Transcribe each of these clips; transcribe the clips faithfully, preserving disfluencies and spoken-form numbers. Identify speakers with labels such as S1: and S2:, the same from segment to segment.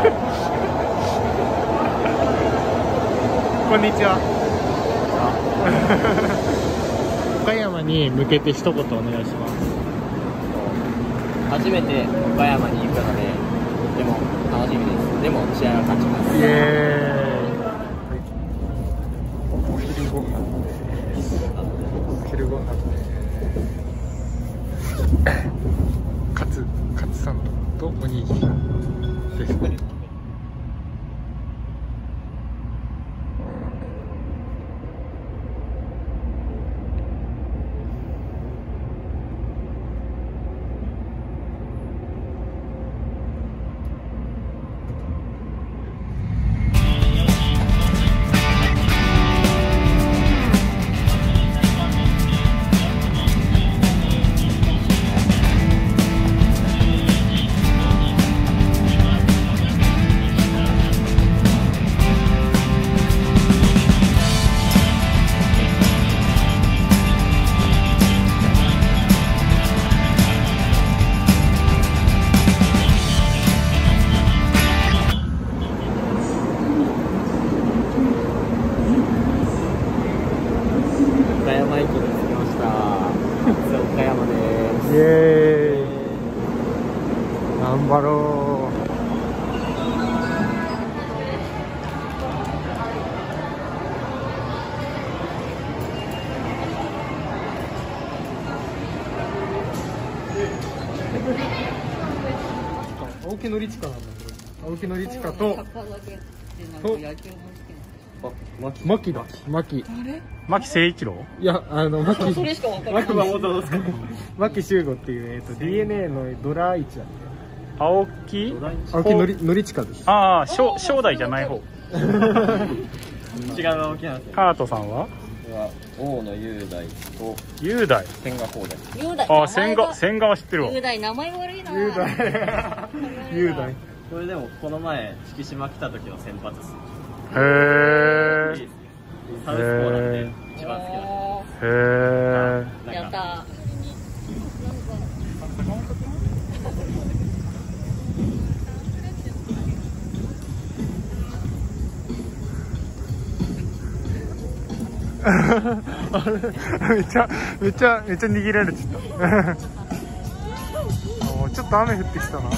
S1: こんにちは。岡山に向けて一言お願いします。
S2: 初めて岡山に行くので、でも楽しみです。でも試合は勝ちます。
S1: イエーイ。お昼ご飯です。お昼ご飯です。カツカツサンドとおにぎりです。
S2: 岡山駅に着きました。岡山です。
S1: イエーイ。頑張ろう。青木のりちかなんだけど、青木のりちかとと牧だ。牧。牧誠一郎？いや、あの牧。
S2: それしか分からない。牧は元ですか？
S1: 牧秀吾っていうえっと ディーエヌエー のドライチだって。
S3: 青木？
S1: 青木のりのりちかです。
S3: ああ、正正代じゃない方。
S2: 違う青木なんですよ。
S3: カートさんは？
S2: 大野雄大と
S3: 雄大。
S2: 千賀滉大。
S4: 雄大。
S3: ああ、千賀千賀は知ってるわ。
S4: 雄大名前悪いな。
S1: 雄大。雄大。
S2: これでもこの前敷島来た時の先発です。
S3: へえ。
S2: サウスポーなんで一番好き
S3: へえ。
S2: な。
S4: やった
S1: めっちゃめっちゃめっちゃ握られてた。もうちょっと雨降ってきたな。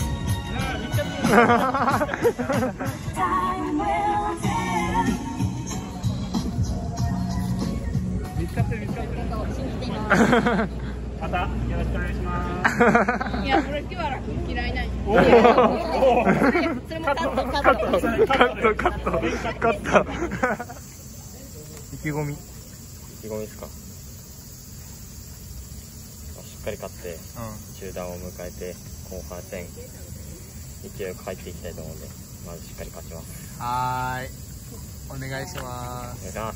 S1: 見つかって見つかって。
S3: またよろしくお願いします。
S4: いや、これ今日は楽嫌いない。
S3: おお。
S4: それもカットカ
S1: カ
S4: ット。
S1: ットカットカットカット。意気込み。
S2: 意気込みですか。しっかり勝って中断を迎えて後半戦勢いよく入っていきたいと思うので、まずしっかり勝ちます。
S1: はーい。お願いしま
S2: お
S1: す。
S2: 願いします。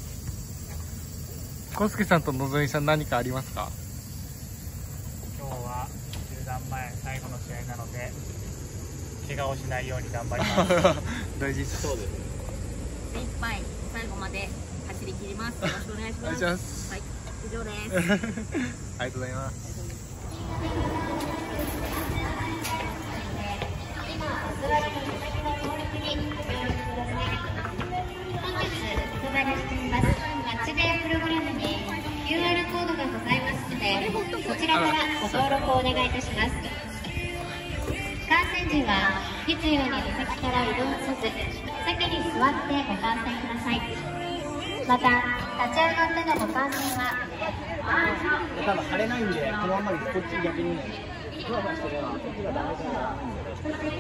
S1: コスケさんとのぞみさん何かありますか？
S3: 今日は中断前最後の試合なので怪我をしないように頑張ります。
S1: 大事です。
S2: そうです。
S4: いっぱい最後まで走り切ります。よろしくお願いし
S1: お願い
S4: ます。
S1: します。
S4: はい、以上です。
S1: ありがとうございます。
S5: マッチデープログラムに キューアール コードがございますので、そちらからご登録をお願いいたします。観戦時は必要に座席から移動せず、席に座ってご観戦ください。また、立ち上がってのご観戦は
S2: 多分晴れないんで、このままにこっち逆にふわふわしてればこっちがダメだから。ちょっと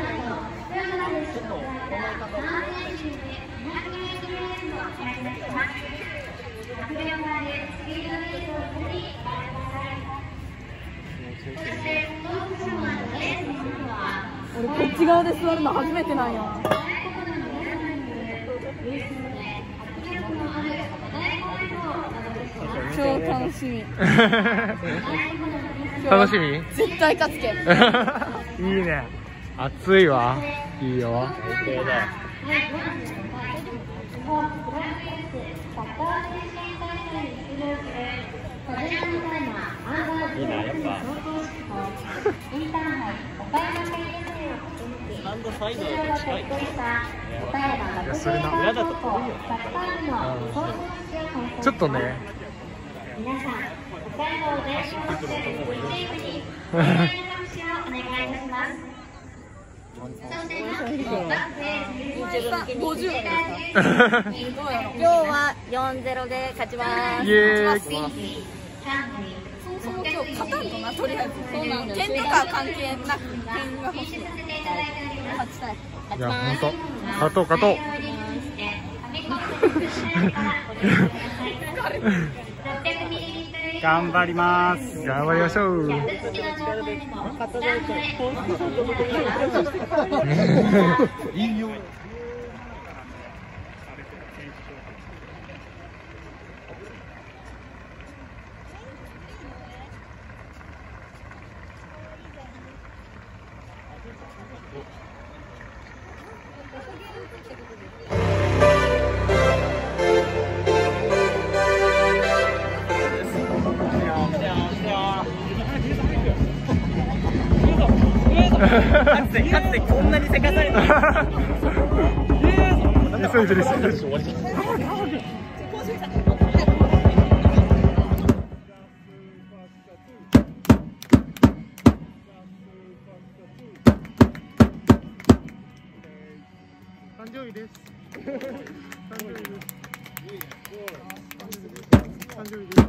S2: この方
S4: 俺こっち側で座るの初めてなんや。超楽しみ。
S1: 楽しみ？
S4: 絶対勝つけ。
S1: いいね。暑いわ。いいよ。
S2: 最高だ。いいな、やっぱ。さんンドサイドだ
S5: 通常の
S2: と近い。
S5: 設定した岡山学
S1: それな
S5: 生
S2: 裏だと
S5: 高校サッカー部のスポーツマッチを開催します。
S1: ちょっとね
S5: 皆さん、北海道を代表するチームに盛大な拍手をお願いいたします。挑戦のバックへ
S4: ごじゅう
S5: 今
S4: 今日はよんゼロで勝ちます。
S1: イエーイ。
S4: そもそも今日勝たんとな、とりあえず。そうなんだよ。点とか関係なく点が欲しい。勝ちたい。
S1: いや本当勝とう勝とう。
S3: 頑張ります
S1: 頑張りましょう。いいよ。
S2: かつてかつてこんなにせかされた。
S1: 急いでる急いでる。誕生日です。誕生日です。誕生日です。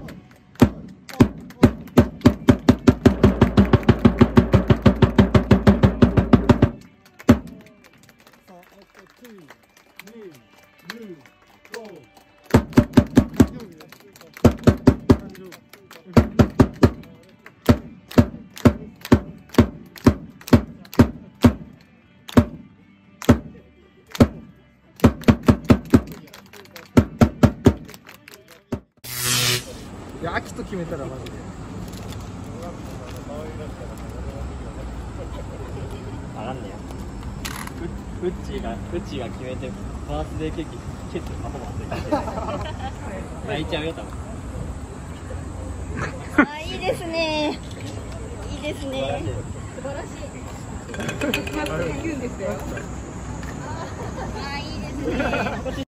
S1: いや、秋と決めたらマジで。
S2: あらんねや。フッチーがフッチーが決めてバースデーケーキケーキパフォーマンスで泣いちゃうよ多分。
S4: あ、いいですね。いいですね。素晴らしい。言うんですよ。あ、いいですね。